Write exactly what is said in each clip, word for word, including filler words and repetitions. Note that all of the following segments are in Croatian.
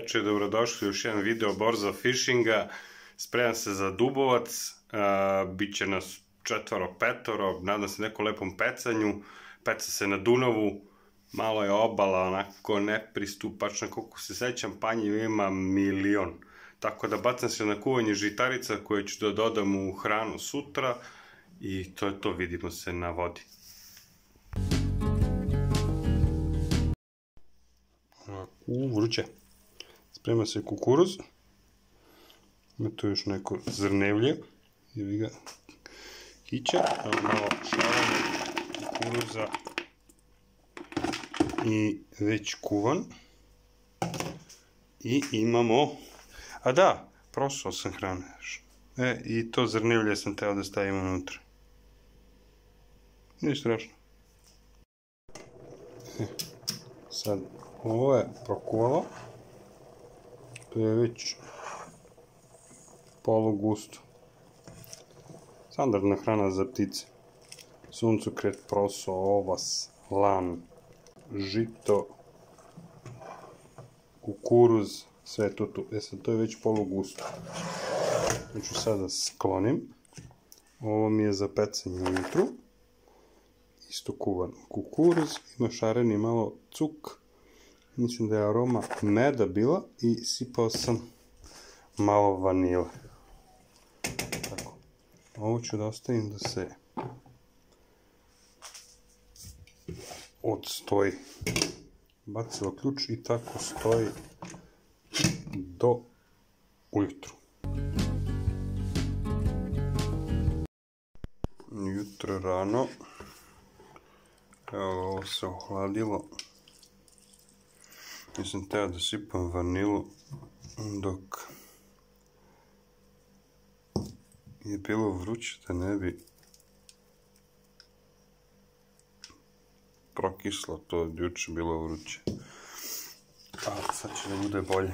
veče, dobrodošli u još jedan video Borza Fishinga. Spremam se za Dubovac, biće nas četvoro, petoro, nadam se nekom lepom pecanju. Peca se na Dunavu, malo je obala, onako nepristupačna, koliko se sećam, panjev ima milion. Tako da bacam se na kuvanje žitarica koje ću da dodam u hranu sutra i to je to, vidimo se na vodi. U, vruće. Sprema se kukuruz. Ima tu još neko zrnevlje. Evi ga. Kića. Evo malo šarane kukuruza. I već kuvan. I imamo... A da, prosao sam hrane. E, i to zrnevlje sam teo da stavim unutra. Nije strašno. E, sad... Ovo je prokuvalo, to je već polugusto. Standardna hrana za ptice. Suncokret, proso, ovas, lan, žito, kukuruz, sve to tu. E sad, to je već polugusto. To ću sada sklonim. Ovo mi je za pecanje ujutru. Isto kuvan kukuruz, ima šareni malo cuk. Mislim da je aroma meda bila i sipao sam malo vanile. Tako. Ovo ću da ostavim da se odstoji. Bacilo ključ i tako stoji do ujutru. Jutro rano. Evo, ovo se ohladilo. Nisam teo da sipam vanilu dok je bilo vruće, da ne bi prokislo, to od juče bilo vruće. A sad će da bude bolje.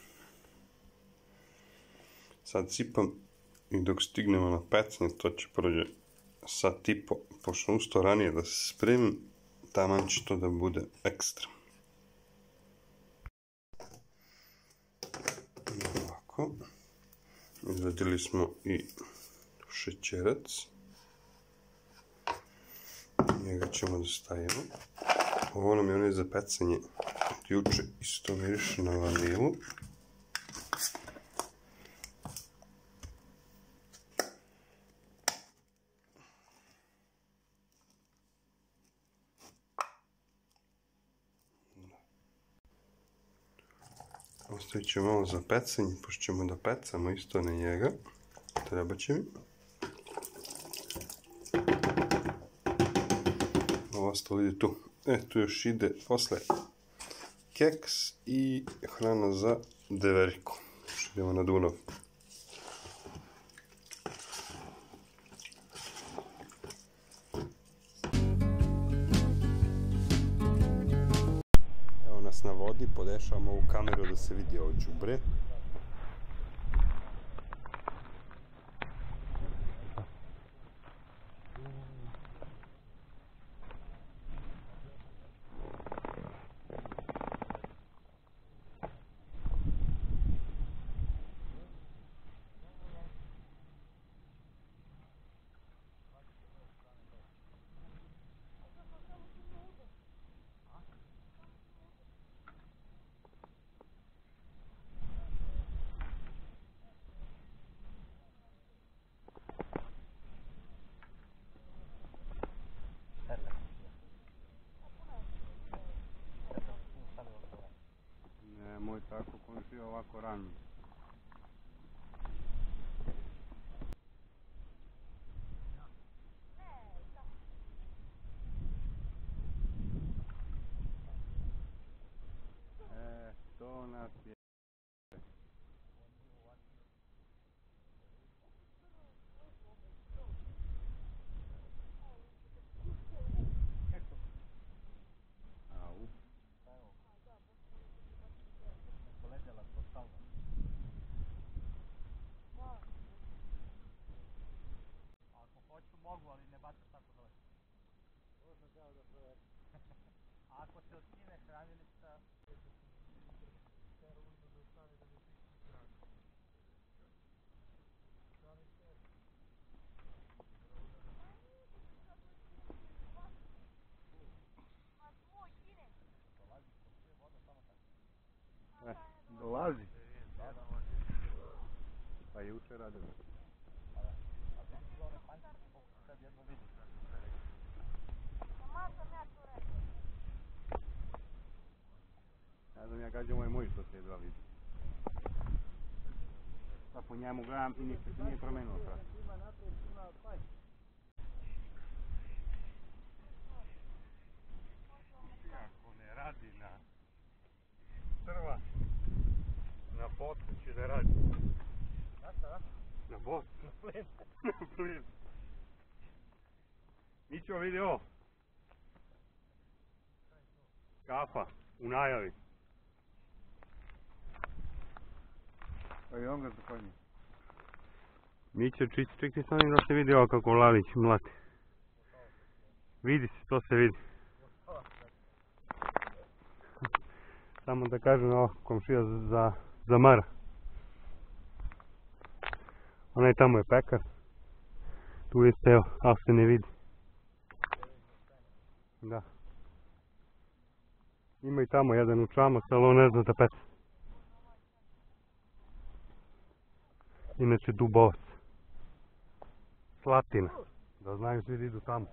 Sad sipam i dok stignemo na pecanje, to će prođe sat i po, pošto usto ranije da se spremim, taman će to da bude ekstra. Izvadili smo i šećerac. Njega ćemo da stavimo. Ovo nam je onaj za pecanje od juče, isto miriše na vanilu. Ostavit ću malo za pecanje, pošto ćemo da pecamo isto na njega. Treba će mi. Ovo ostalo ide tu. E, tu još ide posle keks i hrana za deveriku. Što idemo na Dunav. Na vodi, podešavamo ovu kameru da se vidi ovo đubre. Nemoj tako komšija ovako ranije. E, to nas je. Mogu, ali ne bacam tako dole. Možda dao da proverim. Ako se otkine hranilica... Pa juče radio. A vidiš li one pančice, koliko sad jedno vidiš? Ma sam ja tu rekao. Ne znam, ja gađam ovaj moj što se jedva vidi. Pa po njemu gledam i ništa se nije promenilo sad. Ima naprijed, ima panj. Ako ne radi na trva, na botku će da radi. Na šta, na? Na botku. Na plin. Na plin. Mićo, vidi ovo. Kafa, u najavi. Pa i on ga zakonje. Mićo, čekaj sam da se vidi ovo kako Lalić mlati. Vidi se, to se vidi. Samo da kažem ovo, komšija za, za Mara. Onaj tamo je pekar. Tu jeste, evo, ali se ne vidi. Da. Ima i tamo jedan u čamac, ali on ne zna da peca. Inače Dubovac. Slatina. Da znaju svi da idu tamo.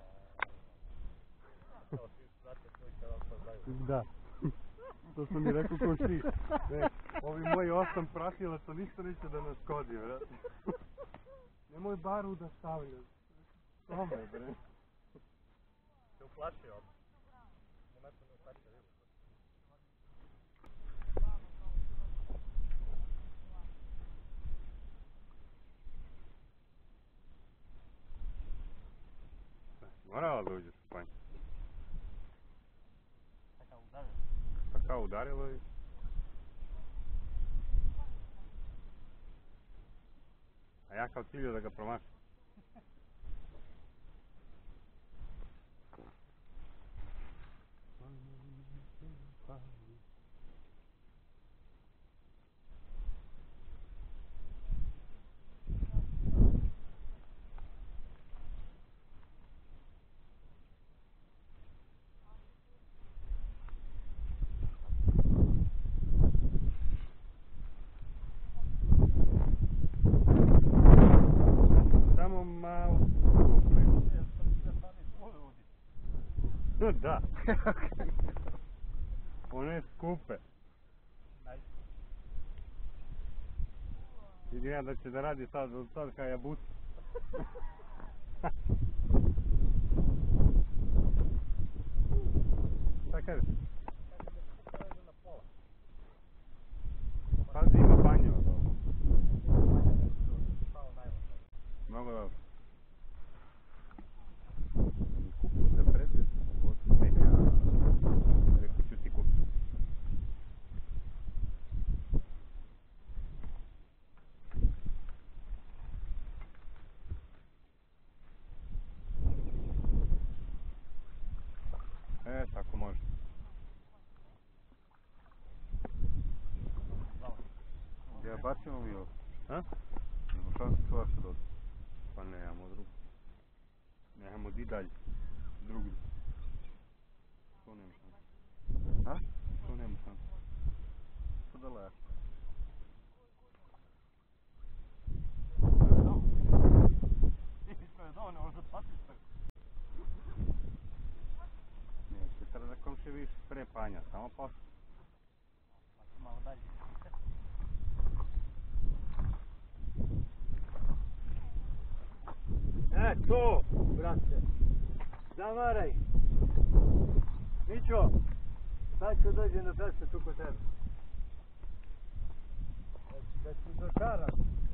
Da. To sam mi rekao ko si. Ne, ovi moji osam pratilaca ništa neće da nas kodi, vrati. Nemoj baru da stavlja. Tome, bre. Se uplaši odmah. Nema se ne uplaši ribu. Morala da uđeš u panj. Taka udarila. Pa kao udarilo i... A ja kao ciljio da ga promašim. Samo malo skuplje. Da. One skupe. Vidim ja da će da radi sad, sad kao jabuci. Šta kažeš? Pazi, ima banje od ovo. Mnogo dobro. Kupiš se predvijest od medija. Rekao ću ti kupiti. E, tako može. Ja bacimo mi ovo. A? Nemo šansu čuvaša dođe. Pa nemamo drugu. Nemamo di dalje. Drugu. To nema šansu. A? To nema šansu. To daleko. Isto je dovoljno, možda patiš tako. Ne, se treba da komši više pre panja, samo posle. Malo dalje. E, to, brate. Zavaraj. Mićo, sad ću dođem da peče tu kod tebe. Da ću dočaram.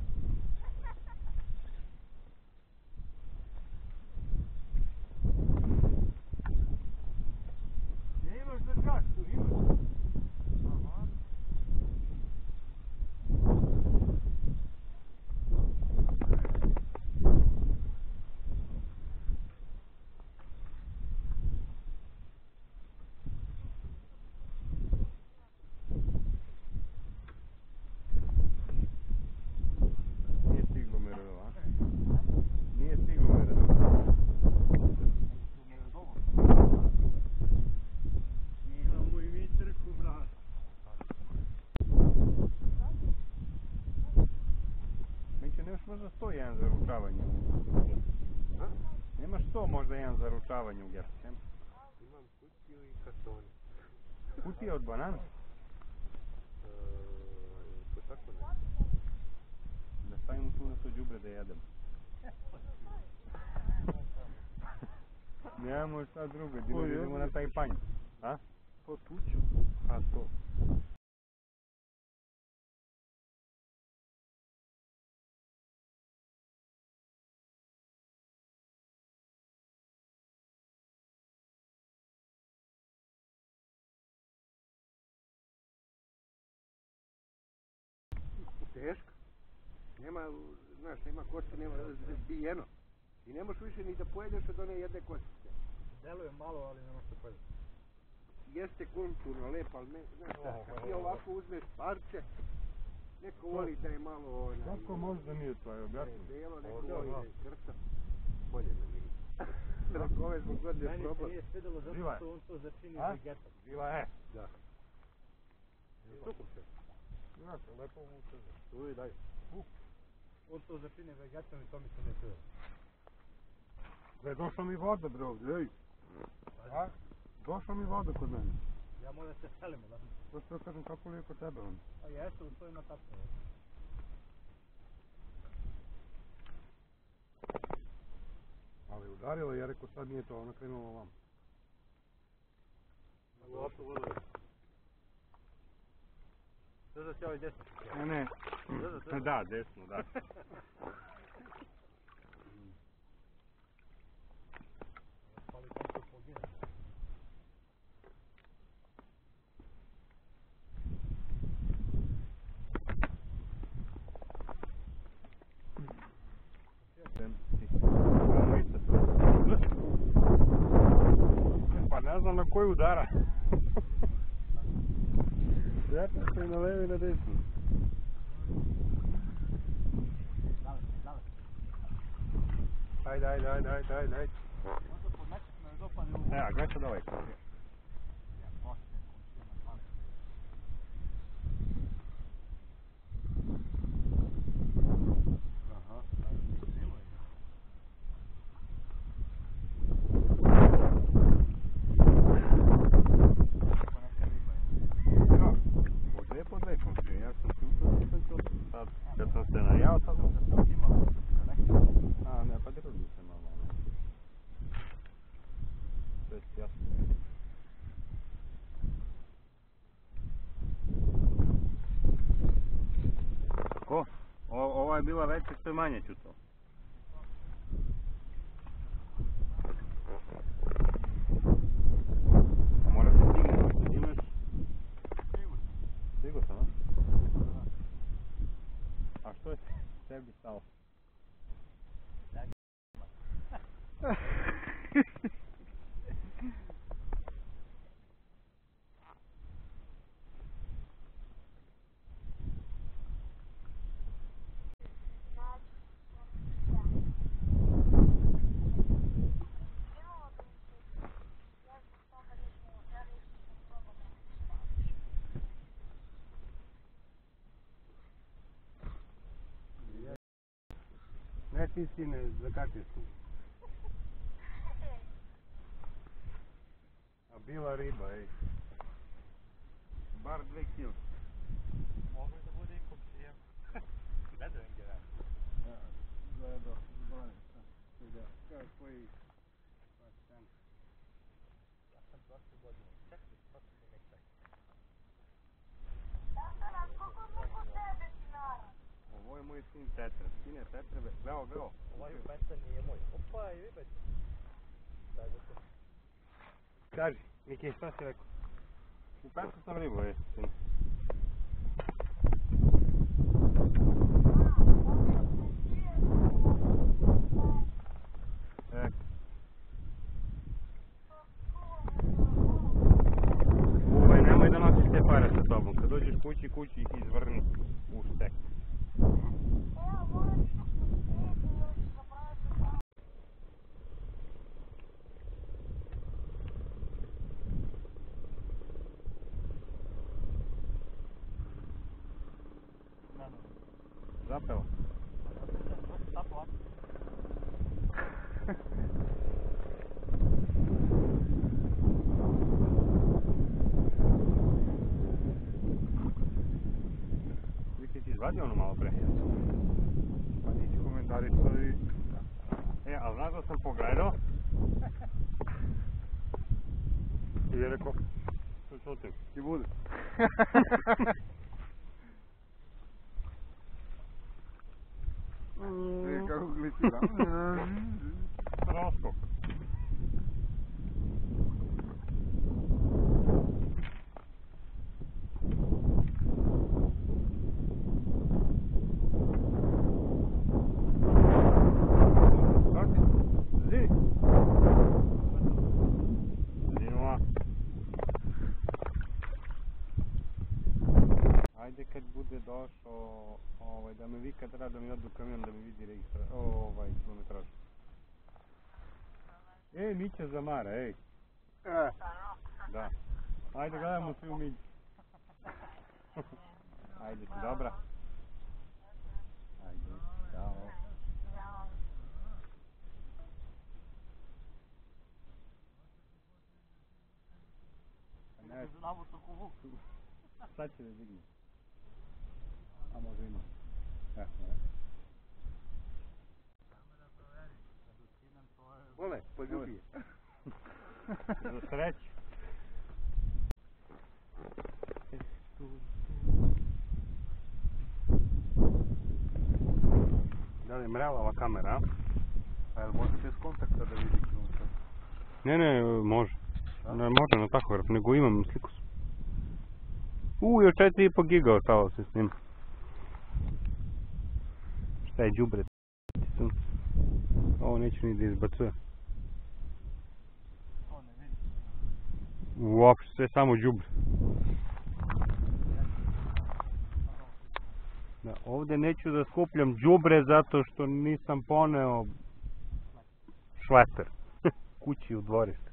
Ne imaš držak tu, imaš. Aha. možda sto jedan za ručavanje. Nemaš sto možda jedan za ručavanje u Gercu? Imam kutiju i kartone. Kutija od banana? To tako ne. Da stavimo tu na to đubre da jedemo. Nemamo šta drugo, idemo na taj panj. A? Po tuću. A to. Teško. Nema, znaš, nema kosti, nema zbijeno. I ne možeš više ni da pojedeš od one jedne kostice. Deluje malo, ali ne možeš da pojedeš. Jeste kulturno, lepo, ali ne, znaš šta, kad ti ovako uzmeš parče, neko voli da je malo onaj... Kako možda nije to, je objasno? Belo, neko voli da je krta. Bolje da nije. Rako ove zbog godine probao. Meni se nije svidjelo zato što on to začini vegetom. Živa je. Da. Super se. Znaš, lepo vuče. Uj, daj. On to začini vegetom i to mi se ne svidjelo. Bre, došla mi voda, bre, ovdje, ej. A? Došla mi voda kod mene. Ja moram da se selimo, da? To što kažem, kako li je kod tebe, on? A jeste, u svojima tapne. Ali udarilo, ja rekao, sad nije to, ona krenula vam. Ovako voda. Drža ti ovaj desno. Ne, ne. Da, desno, da. Ali tam to pogine. Pa ne znam na koji udara. Vjerno se i na levo i na desno. Ajde, ajde, ajde, ajde, ajde, ajde. Možda pod nečeg me dopane u... Evo, gledaj sad ovaj. Aha. Podve, podve, komšije, ja sam čutao, nisam čutao. Sad, kad sam se najao, sad sam se sad imao. A, ne, pa drugi se malo, ne. To je jasno. Ko? O, ova je bila veća, što je manje čutao. A mora se stignuti, ako imaš... Stigo sam, a? A što je tebi stalo? Ne ti sine, zakači su. A bila riba, ej. Bar dve kile. Mogu da bude i komšija. Gledao je gdje. Gledao, gledao. Kao koji... Ja sam prošle godine. Čekaj, prošle mi nek čekaj. Ovo je moj sin Petra. Sine Petre, gledao, gledao. Ovaj Petar nije moj. Opa, i vi Petar. Šta je za to? Kaži, Miki, šta si rekao? U Petru sam ribu, jesi, sine. E. Uvaj, nemoj da nosiš te pare sa tobom. Kad dođeš kući, kući ih izvrni u štek. Zapela. Tako ovako. Vidi ti izvadio ono malo pre. Pa nisi komentarisao i... E, ali znaš da sam pogledao? I je rekao, što čutim? Ti bude. Vidi kako glicira. Troskok. Ajde kad bude došao, ovaj, da me vika treba da mi odu kamion da mi vidi registra, ovaj, kilometraž. Ej, Mića zamara, ej. E, Da. Ajde gledamo svi u Mići. Ajde ti, dobra. Ajde, ćao. Ne, sad će da digne. A može ima. E, ne. vole, poljubi je. Za sreću. Da li je mrelava kamera, a? A jel može bez kontakta da vidi kilometar? Ne, ne, može. Ne može na tahograf, nego imam sliku. Uuu, još četiri i po giga ostalo se s njim. Šta je đubre? Ovo neću ni da izbacuje. Uopšte, sve samo đubre. Da, ovdje neću da skupljam đubre zato što nisam poneo šleper kući u dvorište.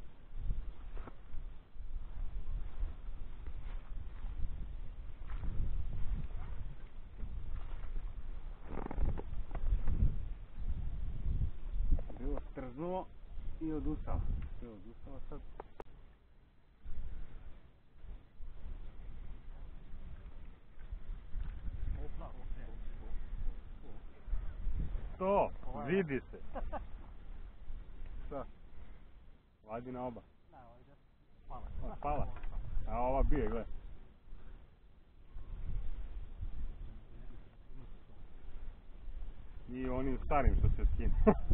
Bilo trznuo i odustao. Bilo odustao sad. To, vidi se. Šta? Vadi na oba. A, spala. A ova bije, gledaj. I onim starim što se skine.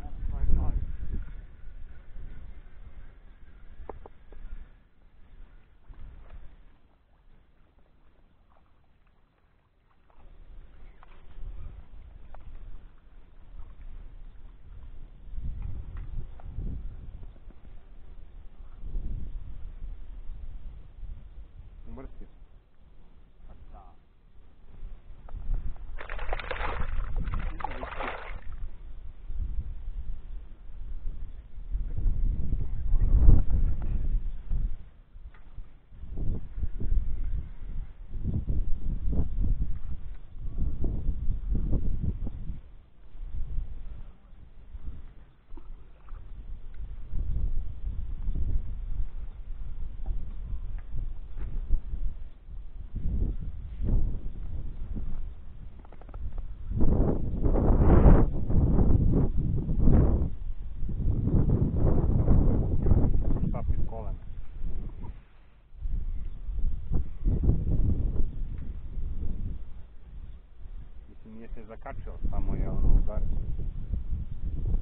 Umrsti. Nije se zakačio, samo je ono udario.